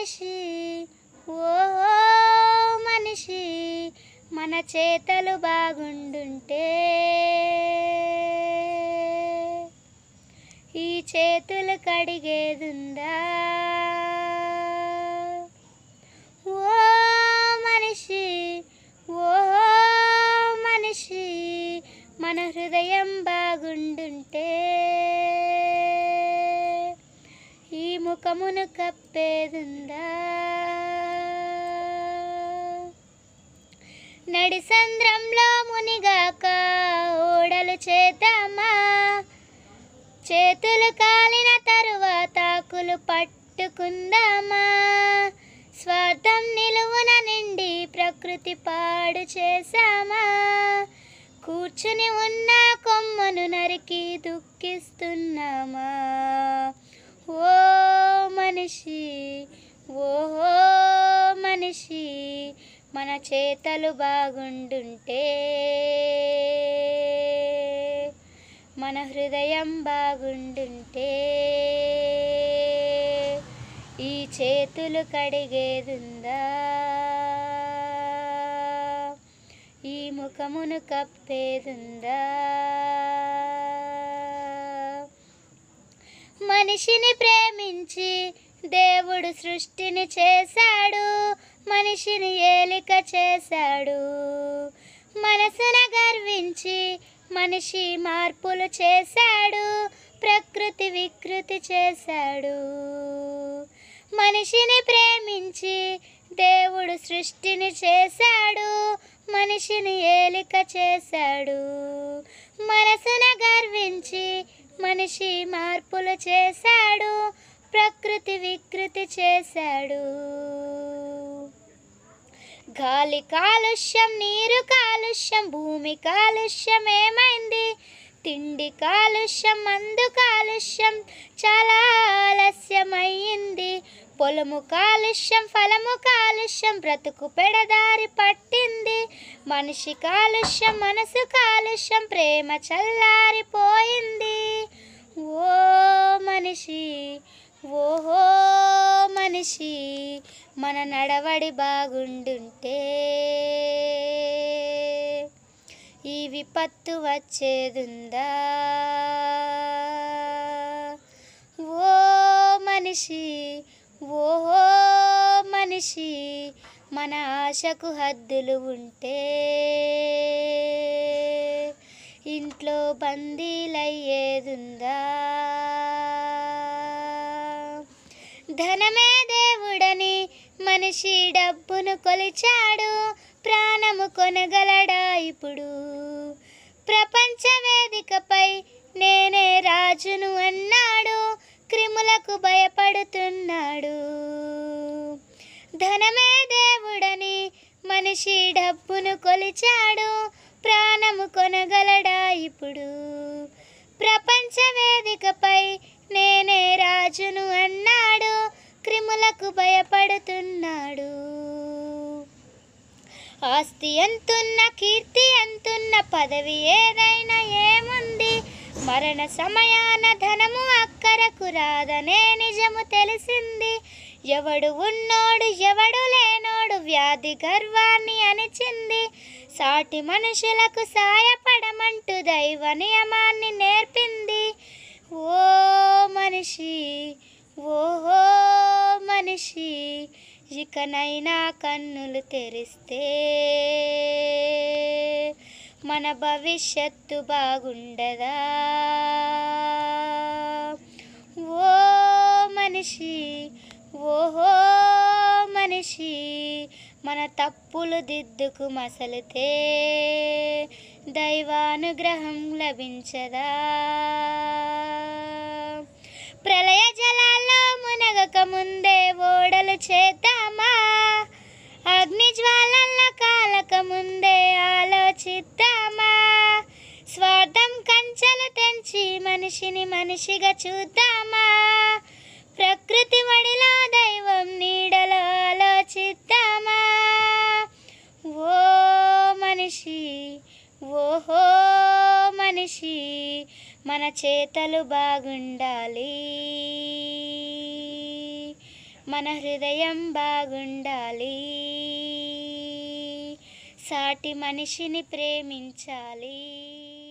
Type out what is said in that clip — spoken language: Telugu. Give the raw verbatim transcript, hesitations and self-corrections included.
మనిషి ఓ మనిషి మన చేతలు బాగుండుంటే ఈ చేతులు కడిగేదుందా ఓ మనిషి ఓ మనిషి మన హృదయం బాగుండుంటే ఈ ముఖమును కప్పేదుందా నడి సంద్రంలో మునిగాక ఓడలు చేద్దామా చేతులు కాలిన తరువాత ఆకులు పట్టుకుందామా స్వార్థం నిలువున నిండి ప్రకృతి పాడు చేశామా కూర్చుని ఉన్న కొమ్మను నరికి దుఃఖిస్తున్నామా ఓ మనిషి ఓ మనిషి మన చేతలు బాగుండుంటే మన హృదయం బాగుండుంటే ఈ చేతులు కడిగేదుందా ఈ ముఖమును కప్పేదుందా మనిషిని ప్రేమించి దేవుడు సృష్టిని చేశాడు మనిషిని ఏలిక చేశాడు మనసున గర్వించి మనిషి మార్పులు చేశాడు ప్రకృతి వికృతి చేశాడు మనిషిని ప్రేమించి దేవుడు సృష్టిని చేశాడు మనిషిని ఏలిక చేశాడు మనసున గర్వించి మనిషి మార్పులు చేశాడు ప్రకృతి వికృతి చేశాడు గాలి కాలుష్యం నీరు కాలుష్యం భూమి కాలుష్యం ఏమైంది తిండి కాలుష్యం మందు కాలుష్యం చాలా ఆలస్యమయ్యింది పొలము కాలుష్యం ఫలము కాలుష్యం బ్రతుకు పెడదారి పట్టింది మనిషి కాలుష్యం మనసు కాలుష్యం ప్రేమ చల్లారిపోయింది ఓ మనిషి ఓహో మనిషి మన నడవడి బాగుండుంటే ఈ విపత్తు వచ్చేదుందా ఓ మనిషి ఓహో మనిషి మన ఆశకు హద్దులు ఉంటే ఇంట్లో బందీలయ్యేదుందా ధనమే దేవుడని మనిషి డబ్బును కొలిచాడు ప్రాణము కొనగలడా ఇప్పుడు ప్రపంచ వేదికపై నేనే రాజును అన్నాడు క్రిములకు భయపడుతున్నాడు ధనమే దేవుడని మనిషి డబ్బును కొలిచాడు ప్రాణము కొనగలడా ఇప్పుడు ప్రపంచ వేదికపై నేనే రాజును అన్నాడు క్రిములకు భయపడుతున్నాడు ఆస్తి ఎంతున్న కీర్తి ఎంతున్న పదవి ఏదైనా ఏముంది మరణ సమయాన ధనము అక్కరకు రాదనే నిజము తెలిసింది ఎవడు ఉన్నోడు ఎవడు లేనోడు వ్యాధి గర్వాన్ని అణిచింది సాటి మనుషులకు సాయపడమంటూ దైవ నియమాన్ని నేర్పింది ఓ మనిషి ఓహో మనిషి ఇకనైనా కన్నులు తెరిస్తే మన భవిష్యత్తు బాగుండదా ఓ మనిషి ఓహో మనిషి మన తప్పులు దిద్దుకు మసలితే దైవానుగ్రహం లభించదా ప్రళయ జలాల్లో మునగక ముందే ఓడలు చేద్దామా అగ్ని జ్వాలల్లో కాలక ముందే ఆలోచిద్దామా స్వార్థం కంచెలు తెంచి మనిషిని మనిషిగా చూద్దామా ప్రకృతి వడిలో దైవం నీడలో ఆలోచిద్దామా ఓ మనిషి ఓహో మనిషి మన చేతలు బాగుండాలి మన హృదయం బాగుండాలి, సాటి మనిషిని ప్రేమించాలి.